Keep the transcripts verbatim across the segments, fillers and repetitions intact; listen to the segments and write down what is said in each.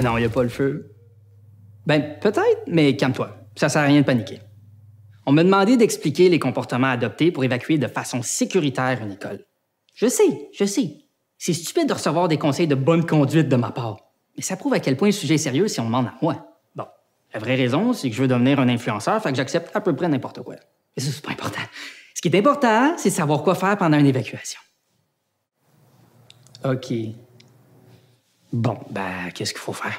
Ben non, il n'y a pas le feu. Ben, peut-être, mais calme-toi. Ça sert à rien de paniquer. On m'a demandé d'expliquer les comportements adoptés pour évacuer de façon sécuritaire une école. Je sais, je sais. C'est stupide de recevoir des conseils de bonne conduite de ma part. Mais ça prouve à quel point le sujet est sérieux si on demande à moi. Bon, la vraie raison, c'est que je veux devenir un influenceur, fait que j'accepte à peu près n'importe quoi. Mais ça, c'est pas important. Ce qui est important, c'est de savoir quoi faire pendant une évacuation. OK. Bon, ben, qu'est-ce qu'il faut faire?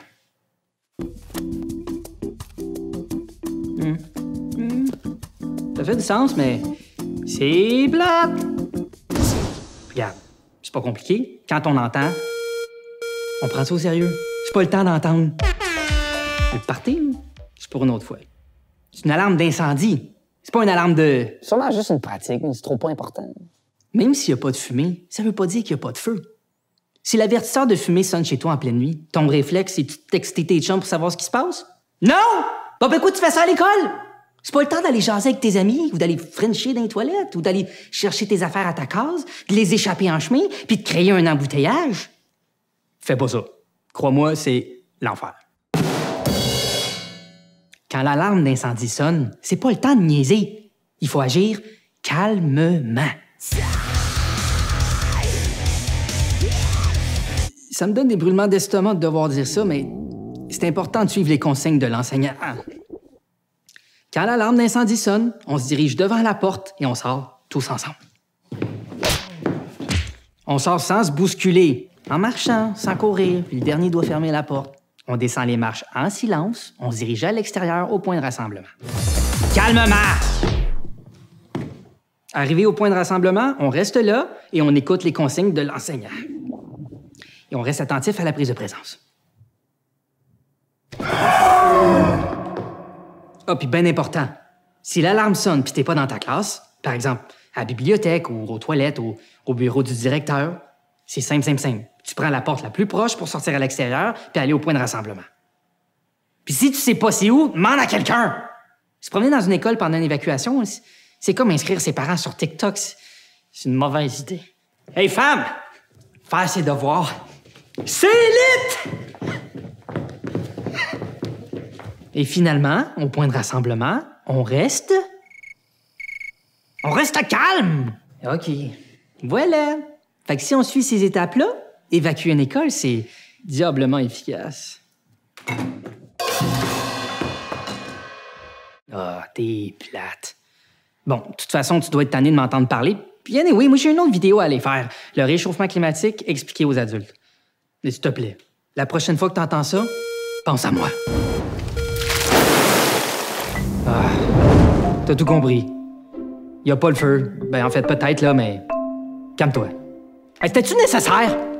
Hum. Hum. Ça fait du sens, mais c'est plate. Regarde, c'est pas compliqué. Quand on entend, on prend ça au sérieux. C'est pas le temps d'entendre. Le party, c'est pour une autre fois. C'est une alarme d'incendie. C'est pas une alarme de... Sûrement juste une pratique, mais c'est trop pas important. Même s'il y a pas de fumée, ça veut pas dire qu'il y a pas de feu. Si l'avertisseur de fumée sonne chez toi en pleine nuit, ton réflexe, c'est de texter tes chums pour savoir ce qui se passe? Non! Bon, ben écoute, tu fais ça à l'école! C'est pas le temps d'aller jaser avec tes amis, ou d'aller frencher dans les toilettes, ou d'aller chercher tes affaires à ta case, de les échapper en chemin, puis de créer un embouteillage. Fais pas ça. Crois-moi, c'est l'enfer. Quand l'alarme d'incendie sonne, c'est pas le temps de niaiser. Il faut agir calmement. Ça me donne des brûlements d'estomac de devoir dire ça, mais c'est important de suivre les consignes de l'enseignant. Quand l'alarme d'incendie sonne, on se dirige devant la porte et on sort tous ensemble. On sort sans se bousculer, en marchant, sans courir, puis le dernier doit fermer la porte. On descend les marches en silence, on se dirige à l'extérieur au point de rassemblement. Calmement! Arrivé au point de rassemblement, on reste là et on écoute les consignes de l'enseignant. Et on reste attentif à la prise de présence. Ah, puis bien important, si l'alarme sonne puis t'es pas dans ta classe, par exemple à la bibliothèque ou aux toilettes ou au bureau du directeur, c'est simple, simple, simple. Tu prends la porte la plus proche pour sortir à l'extérieur puis aller au point de rassemblement. Puis si tu sais pas c'est où, demande à quelqu'un. Se promener dans une école pendant une évacuation, c'est comme inscrire ses parents sur TikTok. C'est une mauvaise idée. Hey, femme! Faire ses devoirs, c'est élite! Et finalement, au point de rassemblement, on reste... On reste calme! OK. Voilà. Fait que si on suit ces étapes-là, évacuer une école, c'est diablement efficace. Ah, oh, t'es plate. Bon, de toute façon, tu dois être tanné de m'entendre parler. Puis anyway, moi, j'ai une autre vidéo à aller faire. Le réchauffement climatique expliqué aux adultes. Mais s'il te plaît, la prochaine fois que t'entends ça, pense à moi. Ah, t'as tout compris. Y a pas le feu. Ben, en fait, peut-être, là, mais... Calme-toi. Hey, c'était-tu nécessaire?